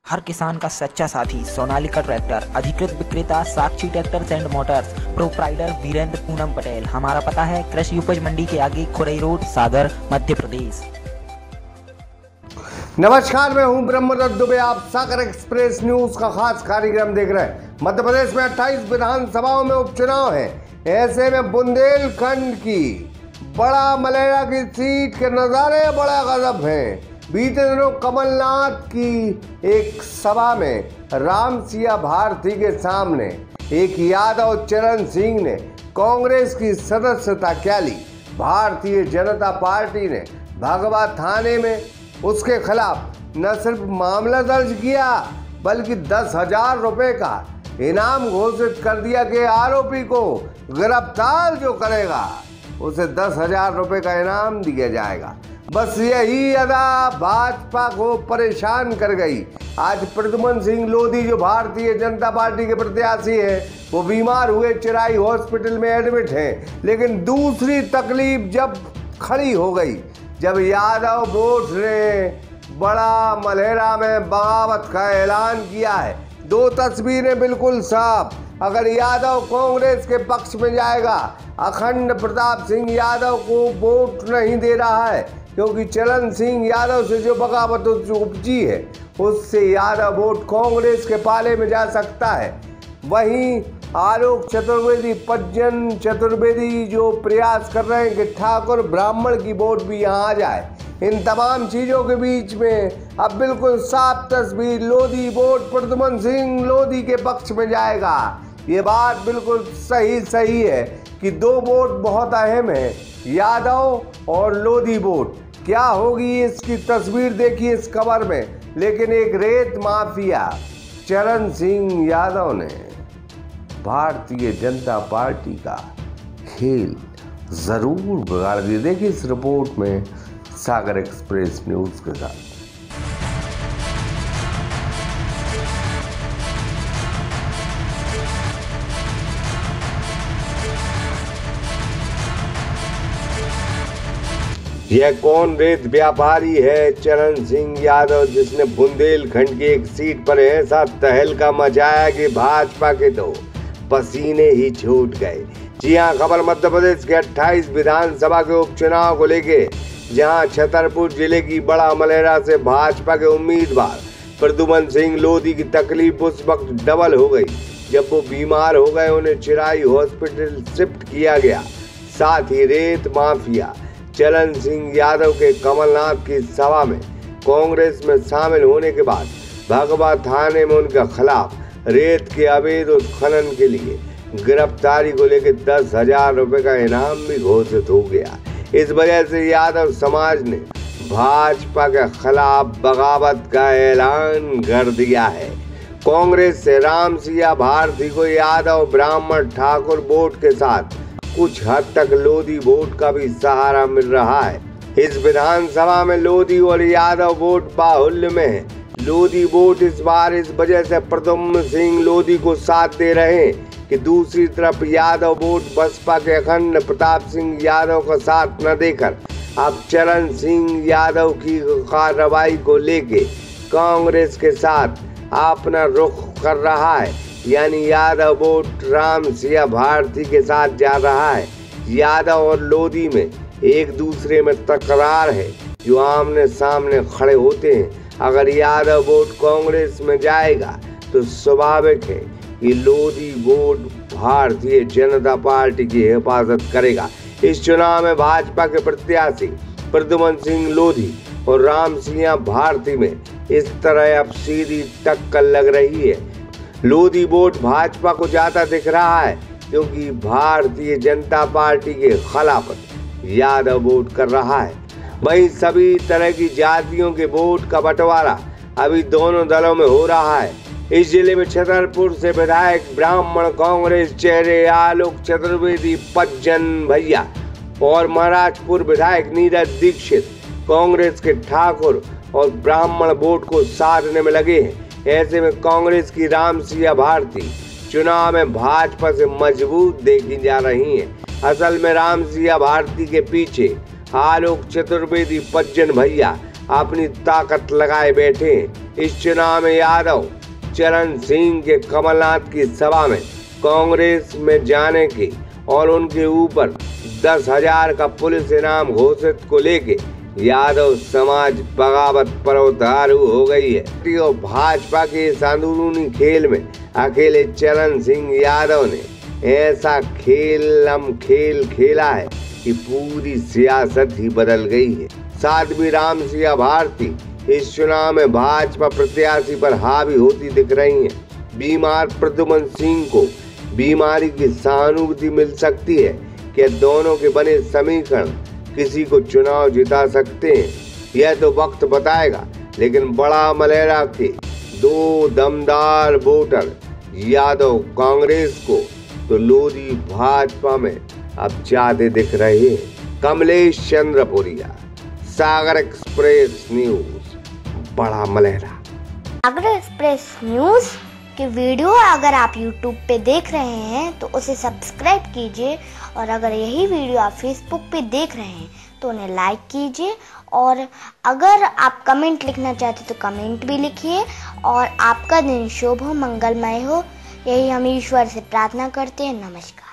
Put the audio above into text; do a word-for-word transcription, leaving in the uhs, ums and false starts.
हर किसान का सच्चा साथी सोनालिका ट्रैक्टर, अधिकृत विक्रेता Sakshi tractors and motors, proprietor Virendra Poonam Patel. हमारा पता है कृषि उपज मंडी के आगे, खुरई रोड, सागर, मध्य प्रदेश। नमस्कार, मैं हूं ब्रह्मदत्त दुबे। आप सागर एक्सप्रेस न्यूज का खास कार्यक्रम देख रहे हैं। मध्य प्रदेश में अट्ठाईस विधानसभाओं में उपचुनाव है। ऐसे में बुंदेलखंड की बड़ा मलेरा की सीट के नजारे बड़ा गजब हैं। बीते दिनों कमलनाथ की एक सभा में राम सिया भारती के सामने एक यादव चरण सिंह ने कांग्रेस की सदस्यता क्या ली। भारतीय जनता पार्टी ने भगवा थाने में उसके खिलाफ न सिर्फ मामला दर्ज किया बल्कि दस हजार रुपए का इनाम घोषित कर दिया कि आरोपी को गिरफ्तार जो करेगा उसे दस हजार रुपए का इनाम दिया जाएगा। बस यही अदा भाजपा को परेशान कर गई। आज प्रद्युमन सिंह लोधी जो भारतीय जनता पार्टी के प्रत्याशी हैं, वो बीमार हुए, चिराई हॉस्पिटल में एडमिट हैं। लेकिन दूसरी तकलीफ जब खड़ी हो गई, जब यादव बोर्ड ने बड़ा मलेरा में बगावत का ऐलान किया है। दो तस्वीरें बिल्कुल साफ। अगर यादव कांग्रेस के पक्ष में जाएगा, अखंड प्रताप सिंह यादव को वोट नहीं दे रहा है क्योंकि चरण सिंह यादव से जो बगावत उपजी है उससे यादव वोट कांग्रेस के पाले में जा सकता है। वहीं आलोक चतुर्वेदी, पज्जन चतुर्वेदी जो प्रयास कर रहे हैं कि ठाकुर ब्राह्मण की वोट भी यहाँ आ जाए। इन तमाम चीज़ों के बीच में अब बिल्कुल साफ तस्वीर, लोधी वोट प्रद्युमन सिंह लोधी के पक्ष में जाएगा। ये बात बिल्कुल सही सही है कि दो वोट बहुत अहम है, यादव और लोधी वोट। क्या होगी इसकी तस्वीर देखिए इस खबर में। लेकिन एक रेत माफिया चरण सिंह यादव ने भारतीय जनता पार्टी का खेल जरूर बिगाड़ दिया। देखिए इस रिपोर्ट में सागर एक्सप्रेस न्यूज के साथ। यह कौन रेत व्यापारी है चरण सिंह यादव, जिसने बुंदेलखंड की एक सीट पर ऐसा तहलका मचाया कि भाजपा के तो पसीने ही छूट गए। जी हां, खबर मध्य प्रदेश के अट्ठाईस विधानसभा के उपचुनाव को लेके, जहां छतरपुर जिले की बड़ा मलेरा से भाजपा के उम्मीदवार प्रद्युमन सिंह लोधी की तकलीफ उस वक्त डबल हो गई जब वो बीमार हो गए। उन्हें चिराई हॉस्पिटल शिफ्ट किया गया। साथ ही रेत माफिया चरण सिंह यादव के कमलनाथ की सभा में कांग्रेस में शामिल होने के बाद भगवा थाने में उनके खिलाफ रेत के अवैध उत्खनन के लिए गिरफ्तारी को लेकर दस हजार रुपए का इनाम भी घोषित हो गया। इस वजह से यादव समाज ने भाजपा के खिलाफ बगावत का ऐलान कर दिया है। कांग्रेस से राम सिया भारती को यादव ब्राह्मण ठाकुर वोट के साथ कुछ हद तक लोधी वोट का भी सहारा मिल रहा है। इस विधानसभा में लोधी और यादव वोट बाहुल्य में है। लोधी वोट इस बार इस वजह से प्रद्युमन सिंह लोधी को साथ दे रहे हैं कि दूसरी तरफ यादव वोट बसपा के अखंड प्रताप सिंह यादव का साथ न देकर अब चरण सिंह यादव की कार्रवाई को लेके कांग्रेस के साथ अपना रुख कर रहा है। यानी यादव वोट राम सिया भारती के साथ जा रहा है। यादव और लोधी में एक दूसरे में तकरार है, जो आमने सामने खड़े होते हैं। अगर यादव वोट कांग्रेस में जाएगा तो स्वाभाविक है कि लोधी वोट भारतीय जनता पार्टी की हिफाजत करेगा। इस चुनाव में भाजपा के प्रत्याशी प्रद्युमन सिंह लोधी और राम सिया भारती में इस तरह अब सीधी टक्कर लग रही है। लोधी वोट भाजपा को ज्यादा दिख रहा है क्योंकि भारतीय जनता पार्टी के खिलाफ यादव वोट कर रहा है। वहीं सभी तरह की जातियों के वोट का बंटवारा अभी दोनों दलों में हो रहा है। इस जिले में छतरपुर से विधायक ब्राह्मण कांग्रेस चेहरे आलोक चतुर्वेदी, पज्जन भैया और महाराजपुर विधायक नीरज दीक्षित कांग्रेस के ठाकुर और ब्राह्मण वोट को साधने में लगे हैं। ऐसे में कांग्रेस की राम सिया भारती चुनाव में भाजपा से मजबूत देखी जा रही हैं। असल में राम सिया भारती के पीछे आलोक चतुर्वेदी, पज्जन भैया अपनी ताकत लगाए बैठे हैं। इस चुनाव में यादव चरण सिंह के कमलनाथ की सभा में कांग्रेस में जाने की और उनके ऊपर दस हजार का पुलिस इनाम घोषित को लेके यादव समाज बगावत पर उतारू हो गई है। और भाजपा के इस अंदरूनी खेल में अकेले चरण सिंह यादव ने ऐसा खेलम खेल खेला है कि पूरी सियासत ही बदल गई है। साध्वी राम सिंह भारती इस चुनाव में भाजपा प्रत्याशी पर हावी होती दिख रही हैं। बीमार प्रद्युम्न सिंह को बीमारी की सहानुभूति मिल सकती है कि दोनों के बने समीकरण किसी को चुनाव जिता सकते हैं, यह तो वक्त बताएगा। लेकिन बड़ा मलेरा के दो दमदार वोटर यादव कांग्रेस को तो लोधी भाजपा में अब जाते दिख रहे हैं। Kamlesh Chandrapuria, Sagar express news, Bada Malehra. Sagar express news की वीडियो अगर आप यूट्यूब पे देख रहे हैं तो उसे सब्सक्राइब कीजिए, और अगर यही वीडियो आप फेसबुक पे देख रहे हैं तो उन्हें लाइक कीजिए, और अगर आप कमेंट लिखना चाहते तो कमेंट भी लिखिए। और आपका दिन शुभ हो, मंगलमय हो, यही हम ईश्वर से प्रार्थना करते हैं। नमस्कार।